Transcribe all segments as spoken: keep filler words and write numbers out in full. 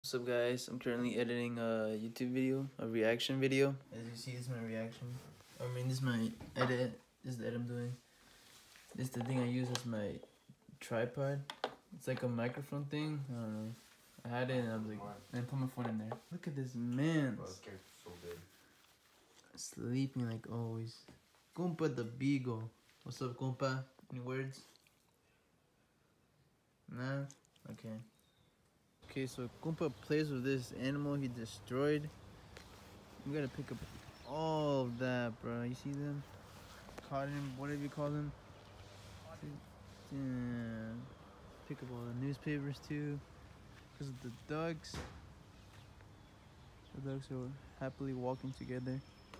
What's up, guys? I'm currently editing a YouTube video, a reaction video. As you see, this is my reaction. I mean, this is my edit. This is the edit I'm doing. This is the thing I use as my tripod. It's like a microphone thing. I don't know. I had it and I was like, and I put my phone in there. Look at this man. Bro, this character's so good. Sleeping like always. Compa the Beagle. What's up, compa? Any words? Nah? Okay. Okay, so Kumpa plays with this animal he destroyed. We gotta pick up all of that, bro. You see them? Cotton, whatever you call them. Yeah. Pick up all the newspapers too. Because of the ducks. The ducks are happily walking together.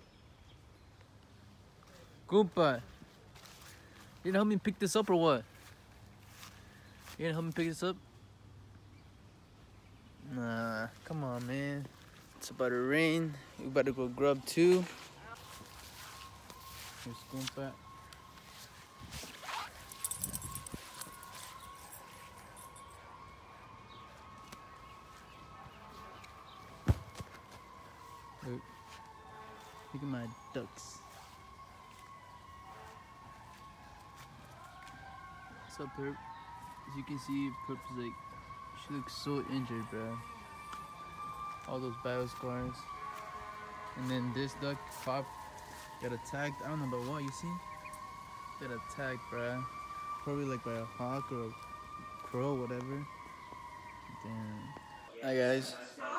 Kumpa! You gonna help me pick this up or what? You gonna help me pick this up? Nah, come on, man. It's about to rain. We about to go grub too. Here's Kumpa. Look, look at my ducks. What's up, Perp? As you can see, Perp is like, she looks so injured, bro. All those battle scars. And then this duck, Pop, got attacked. I don't know about what, you see? Got attacked, bro. Probably like by a hawk or a crow, whatever. Damn. Hi, guys.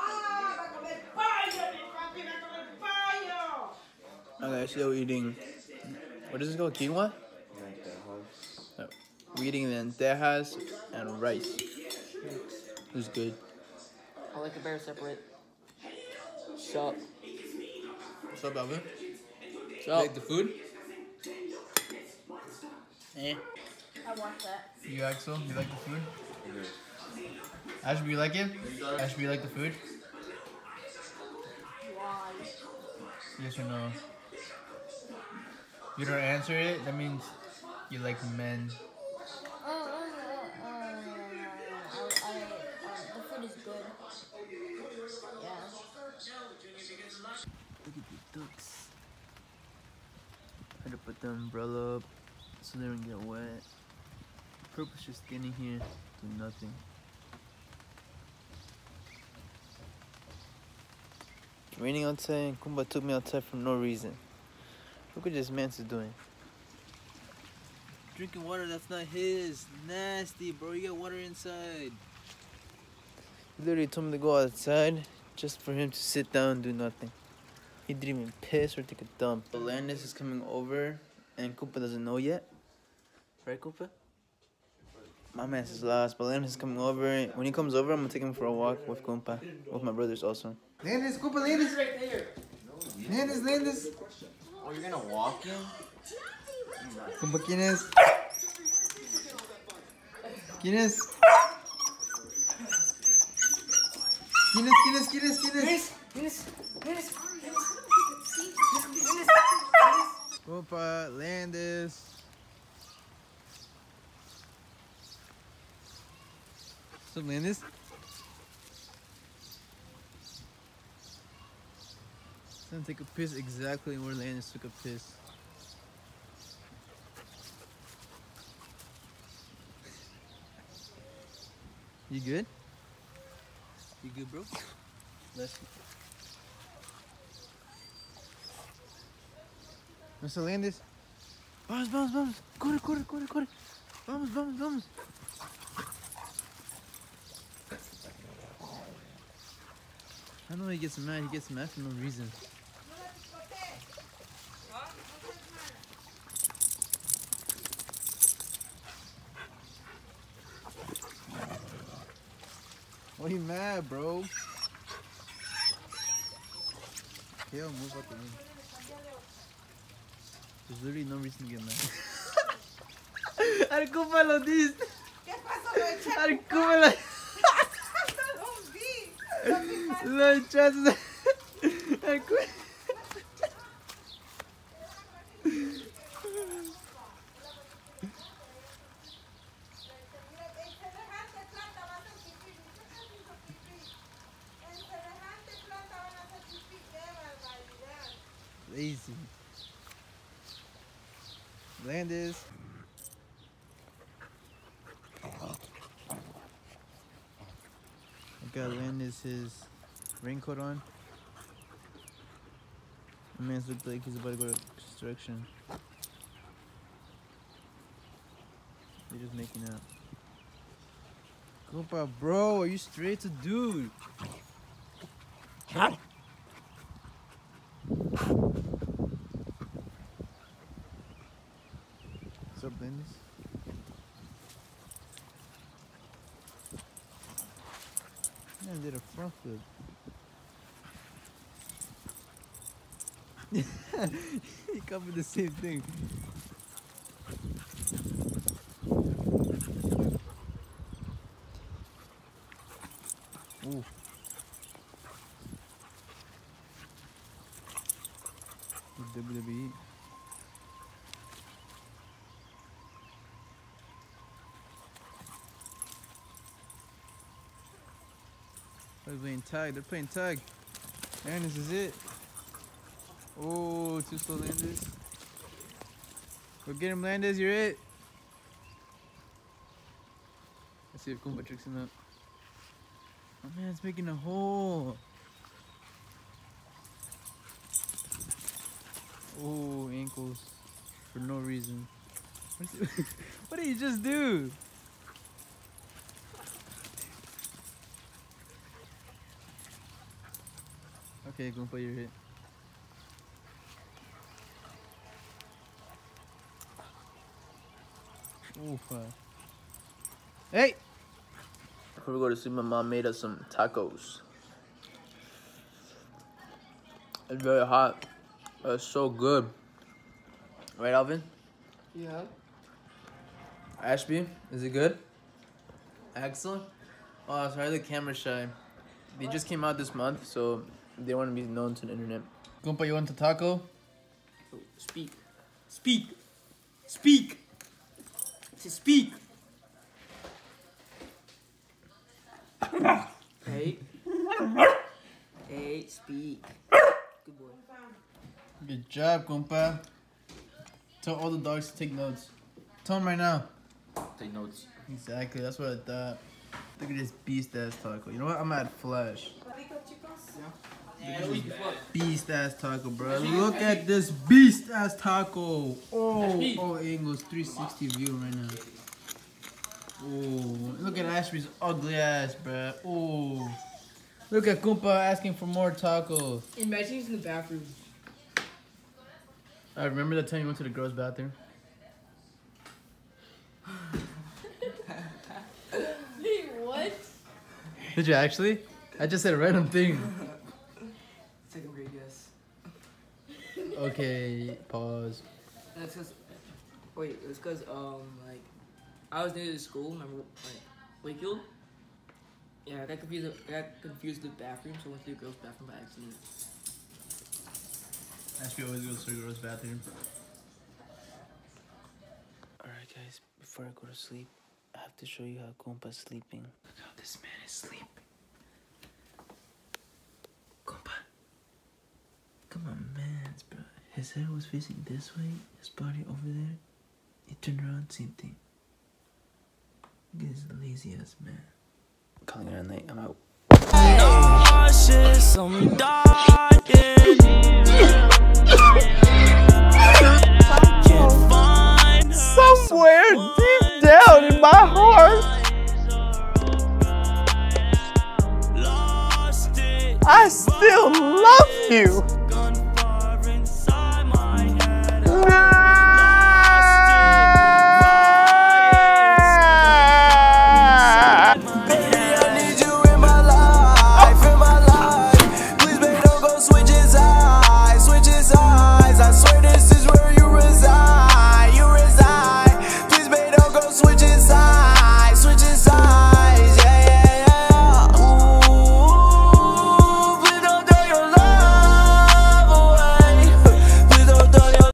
Okay, still eating. What is this called? Quinoa? No. We're eating lentejas and rice. Who's good? I like the bear separate. Sup? What's up, Alvin? Sup? You like the food? Eh. I want that. You, Axel? You like the food? Ashby, you like it? Ashby, you like the food? Why? Yes or no? You don't answer it? That means you like men. Uh, uh, uh, uh, I, I, um, the food is good. Yeah. Look at the ducks. I had to put the umbrella up so they don't get wet. The purpose just getting here, do nothing. It's raining outside and Kumba took me outside for no reason. Look what this man's doing. Drinking water that's not his. Nasty, bro. You got water inside. He literally told me to go outside just for him to sit down and do nothing. He didn't even piss or take a dump. Landis is coming over and Koopa doesn't know yet. Right, Koopa? My man is lost, but Landis is coming over. When he comes over, I'm gonna take him for a walk with Koopa. With my brothers also. Landis, Koopa, Landis! Right there. Landis, Landis! Oh, you're gonna walk in? Koopa, ¿quién es? ¿Quién es? ¿Quién es? ¿Quién es? ¿Quién es? ¿Quién es? Yes, yes, Koopa, Landis. What's up, Landis? He's gonna take a piss exactly where Landis took a piss. You good? You good, bro? Bless you. Mister Landis. Vamos, vamos, vamos. Corre, corre, corre, corre. Vamos, vamos, vamos. I know he gets mad. He gets mad for no reason. Why you mad, bro? Kale, move out the room. There's literally no reason to get mad. Arcúpa lo diste. ¿Qué pasó, lo echaste? Arcúpa lo... No lo vi. Lo echaste. Arcúpa... Lazy. Landis. I got Landis his raincoat on. The man's looked like he's about to go to construction. They're just making out. Compa, bro, are you straight to dude? What's up, Landis? Man did a front flip. He covered the same thing. Ooh. W W E. They're playing tag. They're playing tag. And this is it. Oh, too slow, Landis. Go get him, Landis. You're it. Let's see if Kumba tricks him up. Oh man, it's making a hole. Oh, ankles for no reason. What did he just do? Okay, Goomba, you're hit. Oof. Uh. Hey! Before we go to sleep, my mom made us some tacos. It's very hot. It's so good. Right, Alvin? Yeah. Ashby, is it good? Excellent. Oh, sorry, the camera's shy. They just came out this month, so they want to be known to the internet. Goomba, you want the taco? Oh, speak. Speak. Speak. To speak. Hey. Hey, speak. Good boy. Good job, Goomba. Tell all the dogs to take notes. Tell them right now. Take notes. Exactly, that's what I thought. Look at this beast ass taco. You know what? I'm at Flash. Beast ass taco, bro. Look at this beast ass taco. Oh, oh, angles three sixty view right now. Oh, look at Ashby's ugly ass, bro. Oh, look at Goomba asking for more tacos. Imagine he's in the bathroom. I remember that time you went to the girls' bathroom. Wait, what? Did you actually? I just said a random thing. Take a great guess. Okay, pause. That's cause, wait, it was cause um like I was new to school. Remember like Wakefield? Yeah, I got confused. I got confused with the bathroom, so I went to the girls' bathroom by accident. Ashby always goes to the girls' bathroom. Alright, guys, before I go to sleep, I have to show you how Goomba's sleeping. Look how this man is sleeping. Goomba. Come on, man, bro. His head was facing this way, his body over there. He turned around, same thing. Look at this lazy ass man. Calling it a night, I'm out. Nauseous, I'm dying. Somewhere deep down in my heart, I still love you.